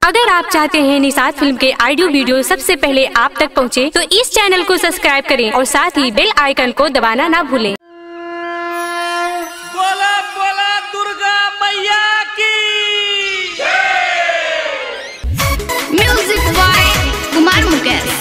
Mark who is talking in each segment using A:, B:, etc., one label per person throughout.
A: अगर आप चाहते हैं निषाद फिल्म के ऑडियो वीडियो सबसे पहले आप तक पहुंचे, तो इस चैनल को सब्सक्राइब करें और साथ ही बेल आइकन को दबाना ना भूलें।
B: बोला बोला दुर्गा मैया की
C: म्यूजिक बाय कुमार मुकेश।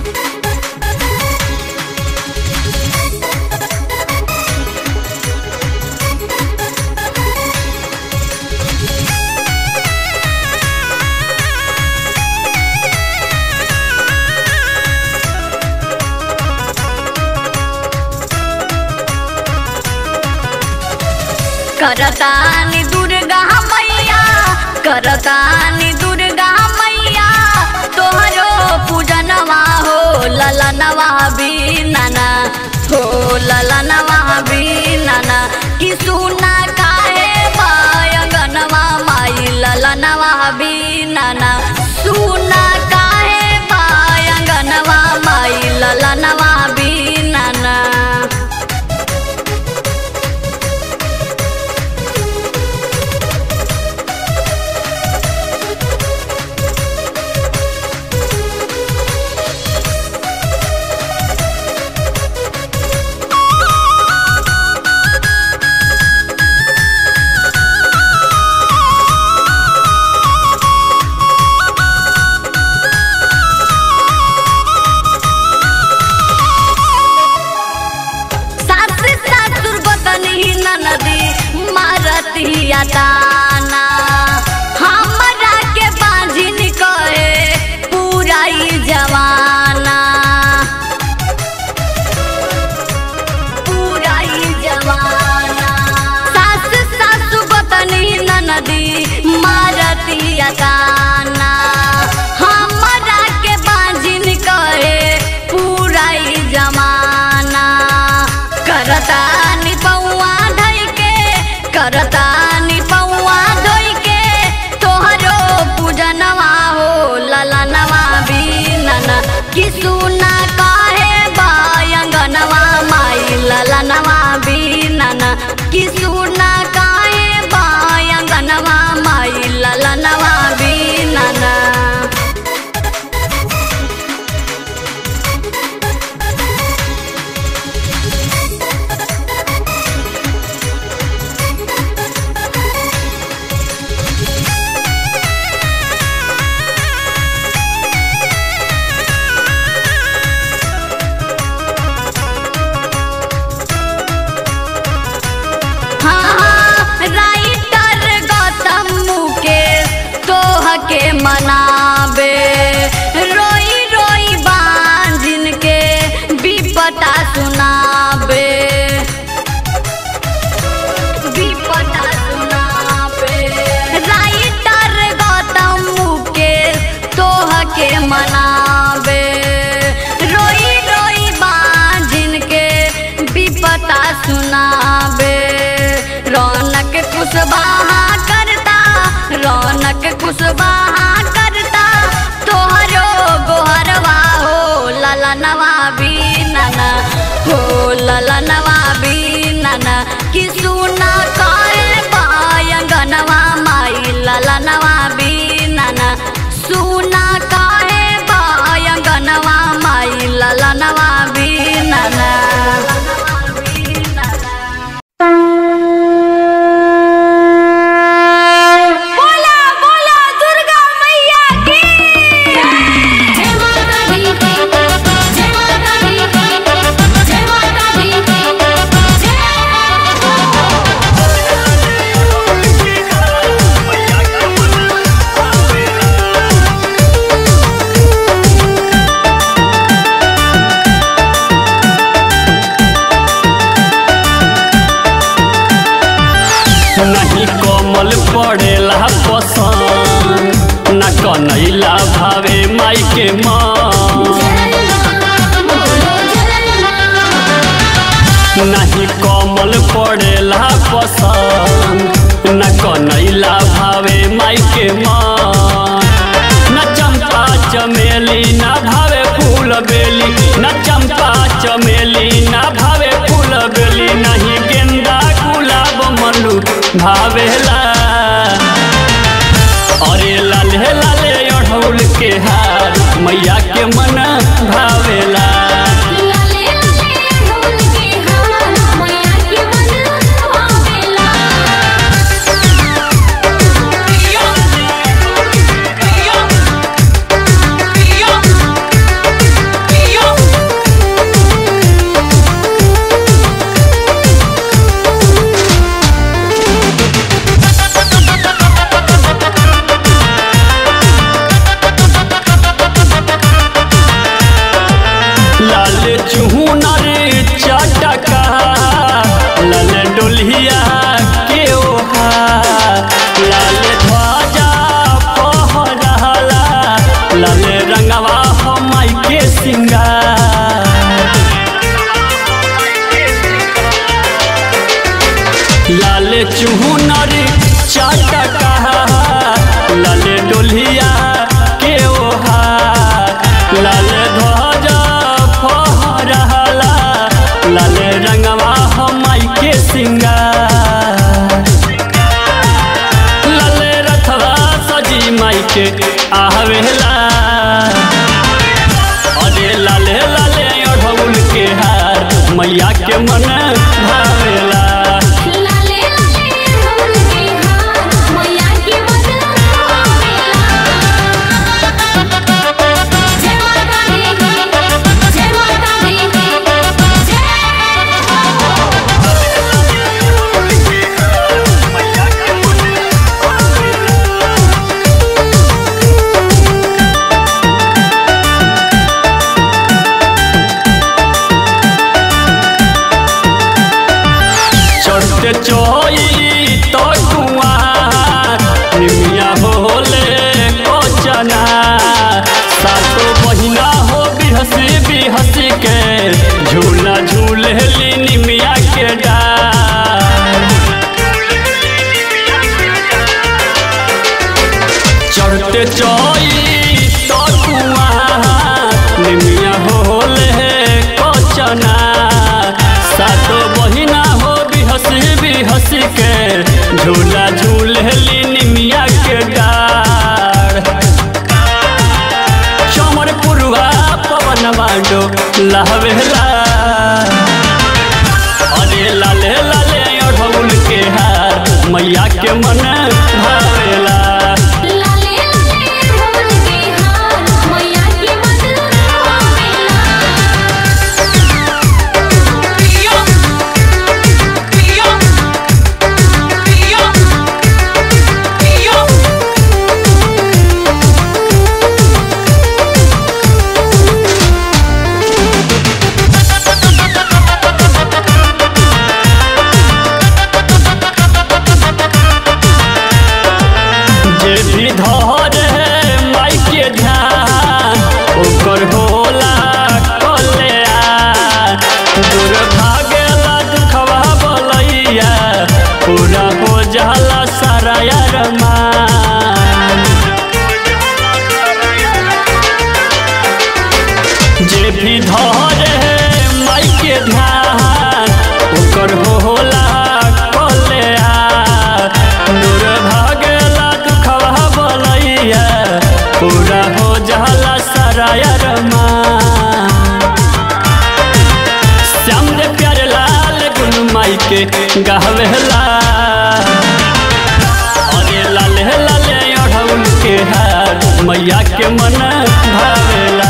D: करतानी दुर्गा मैया, करतानी दुर्गा मैया, तोहरो पूजनवा हो ललनवा बीनाना, हो ललनवा बीनाना, कि सुना काहे बायंगनवा माई ललनवा बीनाना, सुना काहे बायंगनवा माई ललनवा बीनाना। ताना हमरा के बांझिन कहे पूरा जवाना, पूरा जवाना, सास सासु बतनी ननदी मारतिया ताना, हमरा के बांझिन कहे पूरा जमाना। करतानी पौआ धई के, करतानी पौआ धोई के, तोहरो पूजनवा हो ललनवा बीनाना, कि सुना काहे बायंगनवा माई ललनवा बीनाना, कि सुना काहे बायंगनवा माई ललनवा बीनाना। के मनाबे रोई रोई बांझिन के विपता सुनाबे, विपता सुनाबे, राइटर गौतम मुकेश तोह के मनाबे, रोई रोई बांझिन के विपता सुनाबे। रौनक कुशवाहा करता, रौनक कुशवाहा करता, तोहरो गोहरवा हो ललनवा बीनाना, हो ललनवा बीनाना, कि सुना काहे बायंगनवा माई ललनवा बीनाना, सुना काहे बायंगनवा माई ललनवा बीनाना।
E: नहीं कोमल पड़ेला पसंद, न कनैला भावे माई के मान, नहीं कोमल पड़ेला पसंद, न कनैला भावे माई के मान। न चंपा चमेली न भावे फूल बेली, न चंपा चमेली न भावे फूल बेली, नहीं गेंदा गुलाब मल्लू भावेला। अरे लाले लाले के हार मैया के मन भावेला। लाल चुनर चटका लाल डोलिया के ओहा लाल ध्वजा फहरला लाल रंगवा माई के सिंगार। लाल चुनर चटका लाल डोलिया के ओहा लाल ध्वजा फहरला लाल रंगवा माई के सिंगार। लाल रथवा सजी माई के आवेला अरे लाले लाले अढ़ौल के हार मैया के मन भावेला। चढ़ते चोई तो कुआर निमिया होले कोचना सातो बहिना हो बिहसी बिहसी के झूला झूले ली निमिया के डार। चढ़ते चोई तो कुआर निमिया होले कोचना सातो बहिना हो हंसी के झूला झूलली निमिया के डार। चमर पुरुआ पवन बाडो लहवेला अरे लाले लाले अढ़ौल के हार मैया के मन भावेला। माई के ध्यान ओकर होला कल्या दूर भागेला दुखवा बोलैया पूरा हो जाला सारा अरमान। जे भी धरे माई के ध्यान ओकर होला कल्या दूर भागेला दुखवा बोलैया पूरा हो जाला सारा अरमान। श्याम दे प्यारे लाल गुन माई के गावेला अरे लाले लाले अढ़ौल के हार मैया के मन भावेला।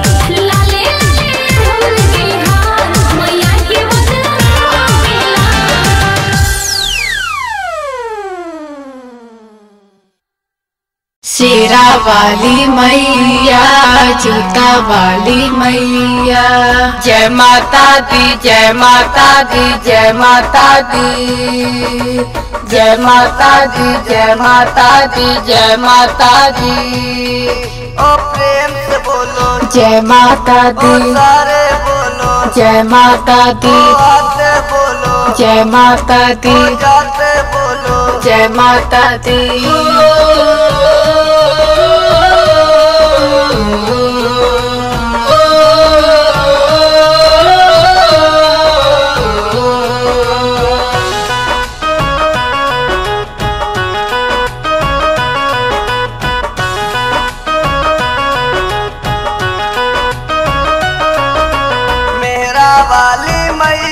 F: शेरा वाली मैया जूता वाली मैया जय माता दी जय माता दी जय माता दी जय माता दी जय माता दी जय माता दी।
G: ओ प्रेम से बोलो
F: जय माता दी
G: सारे बोलो
F: जय माता दी
G: आते बोलो
F: जय माता दी
G: जाते बोलो
F: जय माता दी।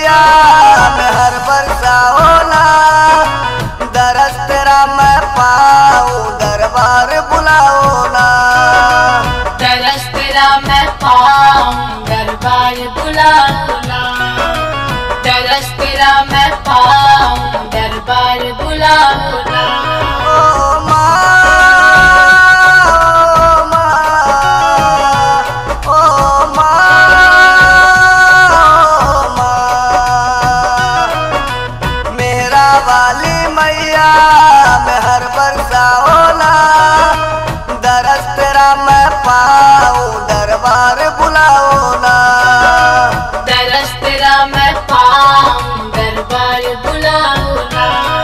G: मैया में हर बरसा होना, दरस तेरा मैं पाऊं दरबार बुलाओ ना,
F: दरस तेरा मैं पाऊं दरबार बुलाओ ना, दरस तेरा मैं पाऊं दरबार बुलाओ ना।
G: ओ माँ दरबार बुलाओ ना,
F: दरस तेरा मैं पाऊं दरबार बुलाओ ना।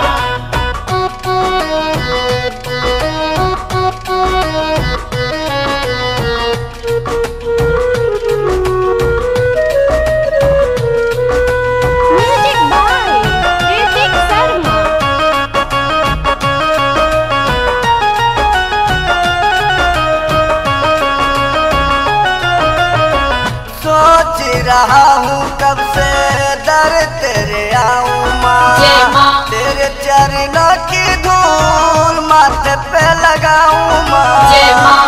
A: Music by Hrithik Sharma.
G: सोच रहा हूँ कब से दर तेरे आऊँ
F: जय
G: माँ,
F: माँ।
G: तेरे चरणों की धूल माथे पे लगाऊँ माँ,
F: जय माँ।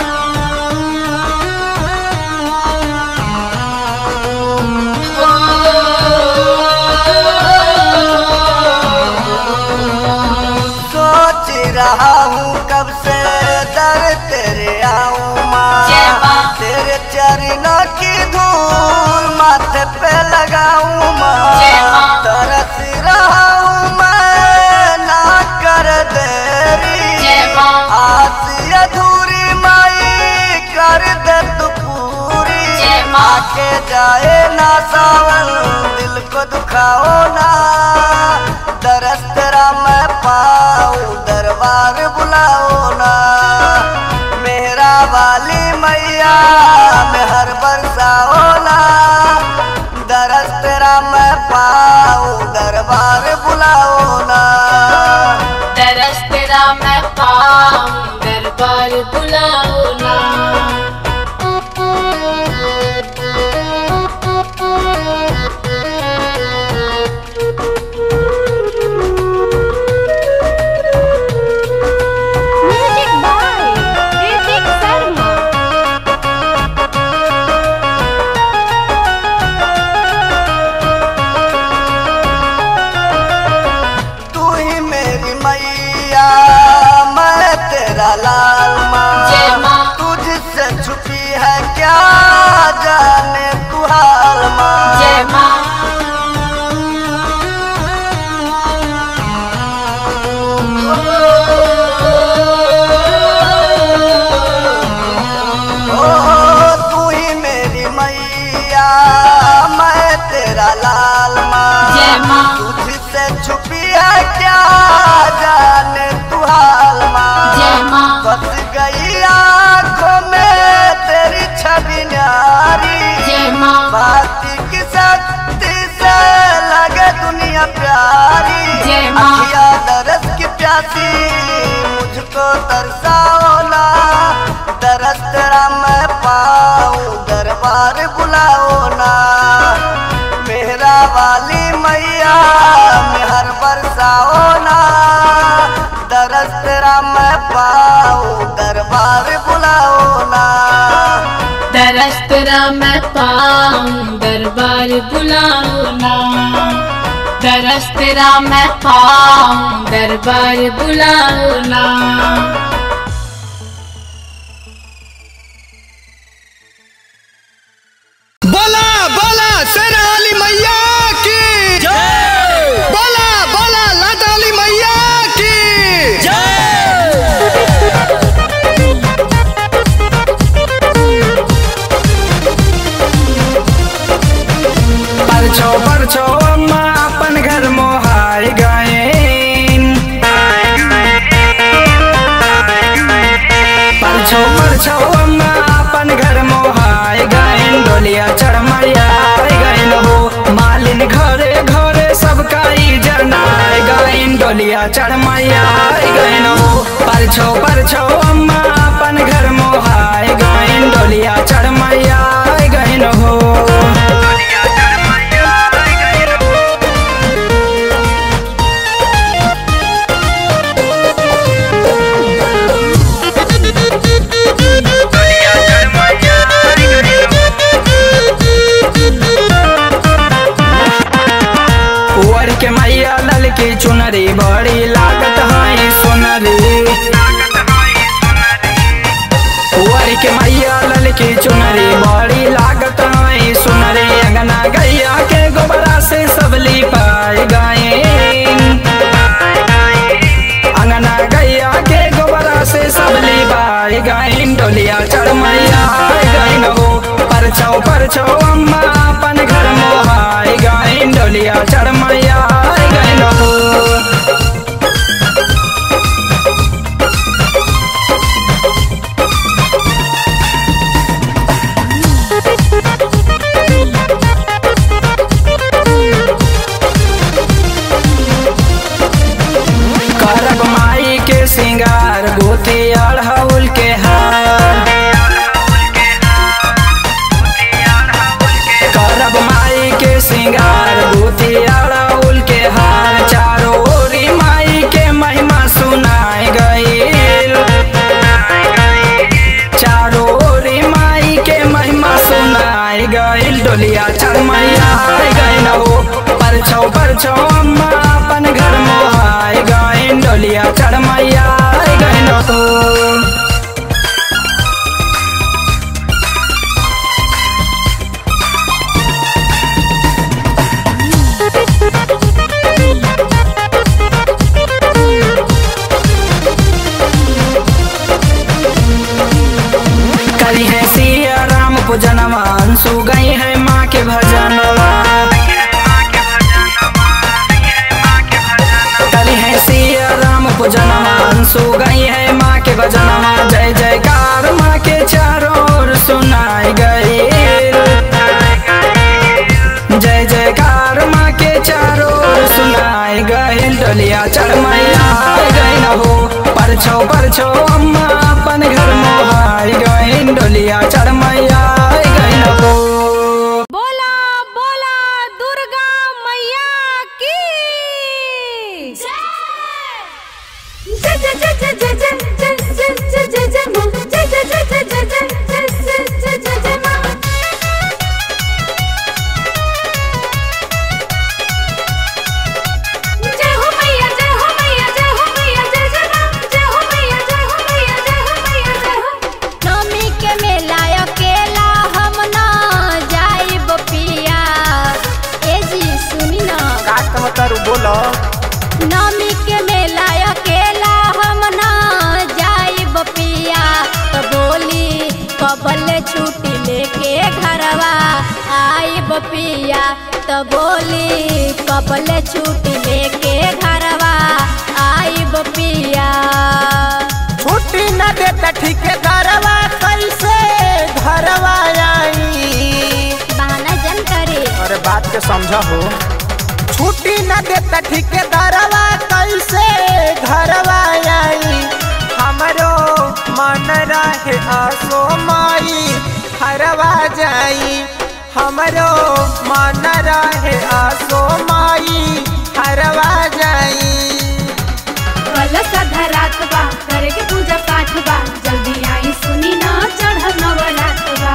G: सोच रहा हूँ कब से दर तेरे आऊँ माँ,
F: जय माँ।
G: तेरे चरणों की धूल माथे पे लगाऊँ माँ,
F: जय माँ।
G: तरस रहा हूँ मैं ना कर देरी,
F: जय माँ।
G: आस अधूरी माई कर दे तू पूरी,
F: जय माँ।
G: आके जाए ना सावन दिल को दुखाओ ना, दरस तेरा मैं पाऊं दरबार बुलाओ ना, मेरा वाली मैया में हर बरसाओ ना, दरस तेरा मैं पाऊं दरबार बुलाओ ना,
F: दरस तेरा मैं पाऊं दरबार बुलाओ ना।
A: Music by Hrithik Sharma.
G: तू ही मेरी मैया मैं तेरा लाल माँ,
F: जय माँ।
G: तुझसे छुपी है क्या जाने तू हाल माँ,
F: जय माँ।
G: ओ तू ही मेरी मैया मैं तेरा लाल माँ,
F: जय माँ।
G: तुझसे छुपी है क्या जाने तू हाल माँ,
F: जय माँ।
G: बस गई आँखों में तेरी छवि न्यारी,
F: जय माँ।
G: भक्ति की शक्ति से लगे दुनिया प्यारी,
F: जय माँ।
G: अखिया दरस की प्यासी मुझको तरसाओ ना, दरस तेरा मैं पाऊं दरबार बुलाओ ना, मेरा वाली मैया में हर बरसाओ ना, दरस तेरा मैं पाऊं दरबार बुलाओ ना,
F: दरस तेरा मैं पाऊं दरबार बुलाओ ना, दरस तेरा मैं पाऊं दरबार बुलाओ ना।
B: बोला बोला शेरावाली मैया की जय, बोला बोला लाटावाली मैया की
H: परछो परछो अम्मा अपन घर मोहाय गए, परछो परछो अम्मा अपन घर मोहाय गए, डोलिया चढ़ मैया गए हो, मालिन घरे घरे सबका ई जनाय गए, डोलिया चढ़ मैया गए हो, परछो परछो अम्मा अपन घर मोहाय गए, डोलिया चढ़ मैया गए हो, डोलिया चढ़ मैया गए हो। गैया के गोबरा से सब लिपाए गायन। अंगना गैया के गोबरा से सब लिपाए गायन। डोलिया चढ़ मैया गायन हो परछौ अम्मा अपन घर मोहाय गायन। डोलिया चढ़ मैया गायन हो। करब माई के सिंगार गोती अड़हुल के हार। करब माई के सिंगार गोती अड़हुल के हार। चारों ओरी माई के महिमा सुनाए गईल। चारों ओरी माई के महिमा सुनाए गईल। डोलिया चढ़ मैया गईन हो परछौ अम्मा अपन घर मोहाय गायन। डोलिया चढ़ मैया गईन हो। करी है सिया राम पूजनवा अंशु गई है माँ के भजनवा। करी है सिया राम पूजनवा अंशु गई है माँ के भजनवा। जय जयकार माँ के चारों ओर सुनाई गई। जय जयकार माँ के चारों ओर सुनाई गई। डोलिया चढ़ मैया गई न हो परछौ अम्मा अपन घर मोहाय गई। डोलिया चढ़ मैया गई न हो।
A: बोला बोला दुर्गा मैया की
D: नवमी के मेला अकेला हम ना जाइब पिया। ए जी सुनी ना
B: का कहतारू बोलो।
D: नवमी के मेला अकेला हम ना जाइब पिया। तो बोली कबल छुट्टी लेके घरवा आइब पिया। तो बोली कबल छुट्टी लेके घरवा आइब पिया।
B: छुट्टी न देता ठेकेदारवा कैसे घरवा आई।
D: बहाना जन करे।
B: अरे बात के समझा हो। छुट्टी न देता ठेकेदारवा कैसे घरवा आई। हमरो मन रहे आसो माई हरवा जाई। हमरो मन रहे आसो माई हरवा जाई।
A: कलश धरात बा करे के पूजा पाठ बा। जल्दी आई सुनी ना चढ़ नवरात बा।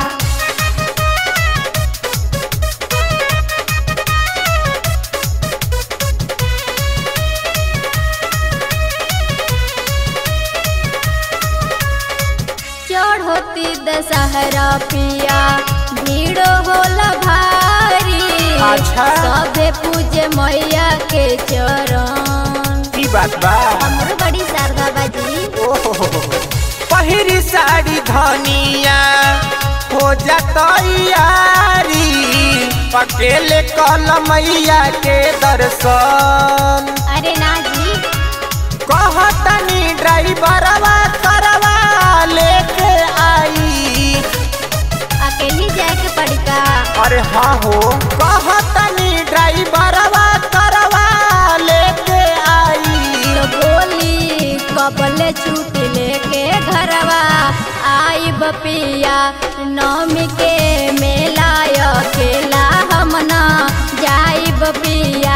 D: चढ़ोती दशहरा पिया भीड़ होला भारी।
B: अच्छा।
D: सबे पूजे मैया के चरण।
B: की बात बा।
D: हमरो बड़ी शारदा बाजी।
B: पहिरी साड़ी धनिया हो जाती अकेले कल मैया के दर्शन।
D: अरे ना जी
B: कहतनी ड्राइवरवा करवा लेके आई।
D: अकेली जाए के पड़ी का।
B: अरे हाँ हो कहतनी ड्राइवरवा करवा लेके आई।
D: तो बोली कबले छुट्टी लेके घरवा आई बपिया। नवमी के मेला अकेला हम ना जाई बपिया।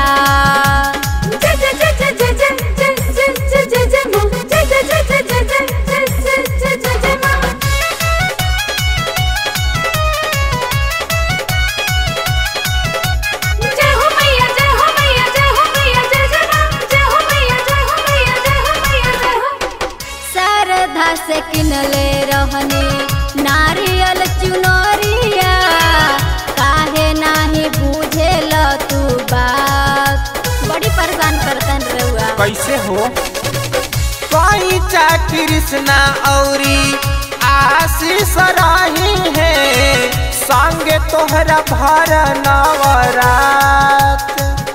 D: से किनले रहनी नारियल चुनरिया।
B: हो कोई चा कृष्णा औरी आशीष रही है संगे तोहरा भर नवरात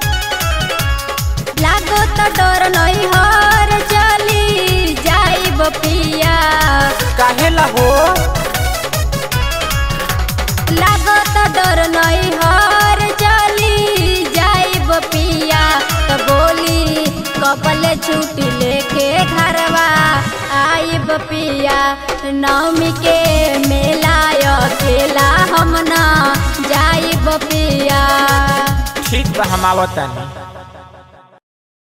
D: लागो तो डर नहीं हर चली जाइब पिया
B: काहे ला हो
D: लागो तो डर नहीं हर चली जाइब पिया तो बोली कपले छुट्टी लेके घरवा आइब पिया नवमी के मेला अकेला हम ना जाइब पिया
B: ठीक बा हम आवतानी।